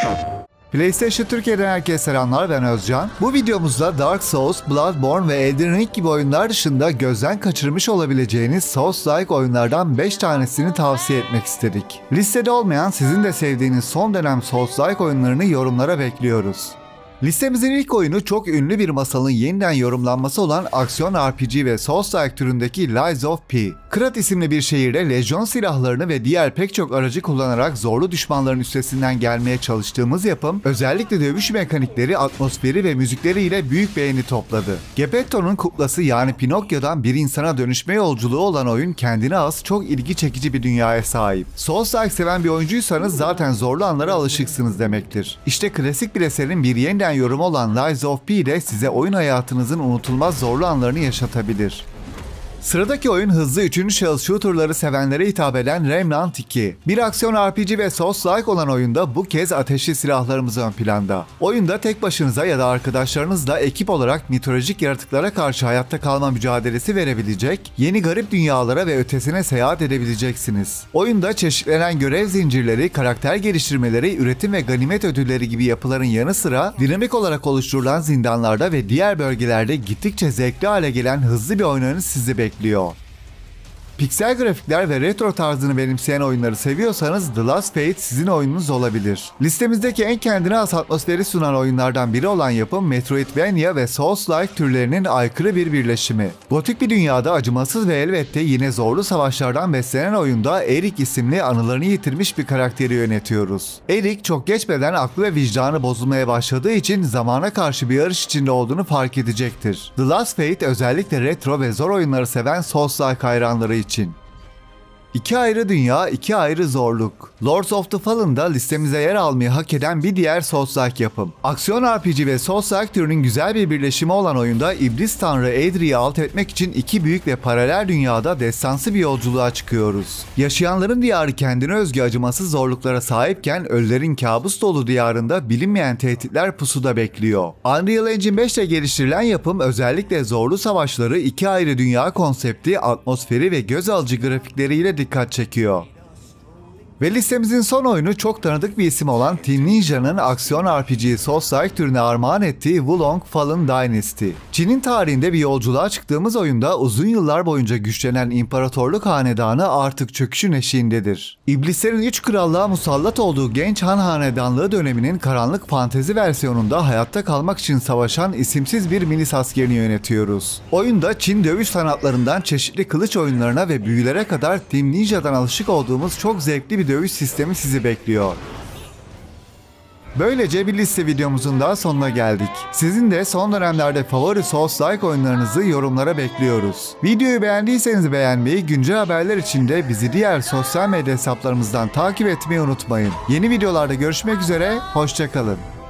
PlayStation Türkiye'den herkese selamlar, ben Özcan. Bu videomuzda Dark Souls, Bloodborne ve Elden Ring gibi oyunlar dışında gözden kaçırmış olabileceğiniz Souls-like oyunlardan 5 tanesini tavsiye etmek istedik. Listede olmayan, sizin de sevdiğiniz son dönem Souls-like oyunlarını yorumlara bekliyoruz. Listemizin ilk oyunu çok ünlü bir masalın yeniden yorumlanması olan aksiyon RPG ve Souls-like türündeki Lies of P. Krat isimli bir şehirde lejyon silahlarını ve diğer pek çok aracı kullanarak zorlu düşmanların üstesinden gelmeye çalıştığımız yapım, özellikle dövüş mekanikleri, atmosferi ve müzikleriyle büyük beğeni topladı. Geppetto'nun kuklası yani Pinokyo'dan bir insana dönüşme yolculuğu olan oyun kendine has çok ilgi çekici bir dünyaya sahip. Souls-like seven bir oyuncuysanız zaten zorlu anlara alışıksınız demektir. İşte klasik bir eserin bir yeniden yorumu olan Lies of P de size oyun hayatınızın unutulmaz zorlu anlarını yaşatabilir. Sıradaki oyun hızlı 3. şahıs shooter'ları sevenlere hitap eden Remnant 2. Bir aksiyon RPG ve Souls-like olan oyunda bu kez ateşli silahlarımız ön planda. Oyunda tek başınıza ya da arkadaşlarınızla ekip olarak mitolojik yaratıklara karşı hayatta kalma mücadelesi verebilecek, yeni garip dünyalara ve ötesine seyahat edebileceksiniz. Oyunda çeşitlenen görev zincirleri, karakter geliştirmeleri, üretim ve ganimet ödülleri gibi yapıların yanı sıra dinamik olarak oluşturulan zindanlarda ve diğer bölgelerde gittikçe zevkli hale gelen hızlı bir oynanış sizi bekliyor. Piksel grafikler ve retro tarzını benimseyen oyunları seviyorsanız The Last Fate sizin oyununuz olabilir. Listemizdeki en kendine has atmosferi sunan oyunlardan biri olan yapım Metroidvania ve Souls-like türlerinin aykırı bir birleşimi. Gotik bir dünyada acımasız ve elbette yine zorlu savaşlardan beslenen oyunda Eric isimli anılarını yitirmiş bir karakteri yönetiyoruz. Eric çok geçmeden aklı ve vicdanı bozulmaya başladığı için zamana karşı bir yarış içinde olduğunu fark edecektir. The Last Fate özellikle retro ve zor oyunları seven Souls-like hayranları için. İki ayrı dünya, iki ayrı zorluk. Lords of the Fallen'da listemize yer almayı hak eden bir diğer Souls-like yapım. Aksiyon RPG ve Souls-like türünün güzel bir birleşimi olan oyunda iblis tanrı Adri'yi alt etmek için iki büyük ve paralel dünyada destansı bir yolculuğa çıkıyoruz. Yaşayanların diyarı kendine özgü acımasız zorluklara sahipken ölülerin kabus dolu diyarında bilinmeyen tehditler pusuda bekliyor. Unreal Engine 5 ile geliştirilen yapım özellikle zorlu savaşları, iki ayrı dünya konsepti, atmosferi ve göz alıcı grafikleriyle dikkat çekiyor. Ve listemizin son oyunu çok tanıdık bir isim olan Team Ninja'nın aksiyon RPG Souls-like türüne armağan ettiği Wulong Fallen Dynasty. Çin'in tarihinde bir yolculuğa çıktığımız oyunda uzun yıllar boyunca güçlenen imparatorluk hanedanı artık çöküşün eşiğindedir. İblislerin 3 krallığa musallat olduğu genç Han hanedanlığı döneminin karanlık fantezi versiyonunda hayatta kalmak için savaşan isimsiz bir milis askerini yönetiyoruz. Oyunda Çin dövüş sanatlarından çeşitli kılıç oyunlarına ve büyülere kadar Team Ninja'dan alışık olduğumuz çok zevkli bir dövüş sistemi sizi bekliyor. Böylece bir liste videomuzun daha sonuna geldik. Sizin de son dönemlerde favori Souls-like oyunlarınızı yorumlara bekliyoruz. Videoyu beğendiyseniz beğenmeyi, güncel haberler için de bizi diğer sosyal medya hesaplarımızdan takip etmeyi unutmayın. Yeni videolarda görüşmek üzere, hoşça kalın.